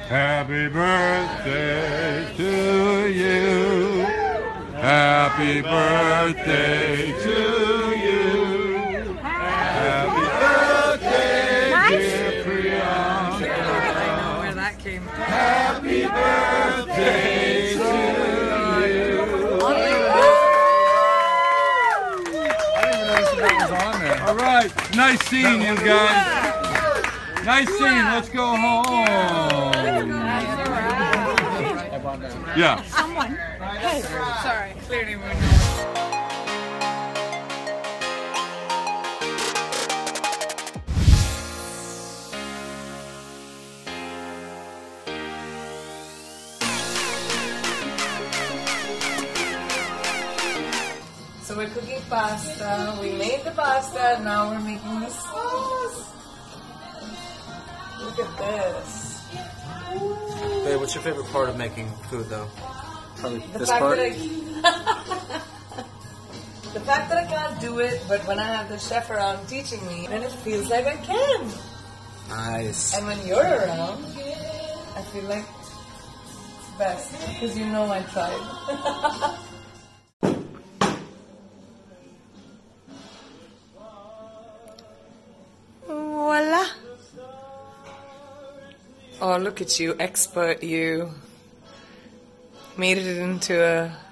Happy birthday to you. Happy birthday to you. Happy birthday, dear Priyanka. I know where that came from. Happy birthday to you. All right, nice seeing you guys. Nice scene. Let's go home. Yeah. Someone. Hey. Sorry. Clearly we're not. So we're cooking pasta. We made the pasta. Now we're making the sauce. Look at this. Babe, what's your favorite part of making food, though? Probably The this fact part? that the fact that I can't do it, but when I have the chef around teaching me, then it feels like I can. Nice. And when you're around, I feel like it's best because you know I tried. Voila. Oh, look at you, expert you. Made it into a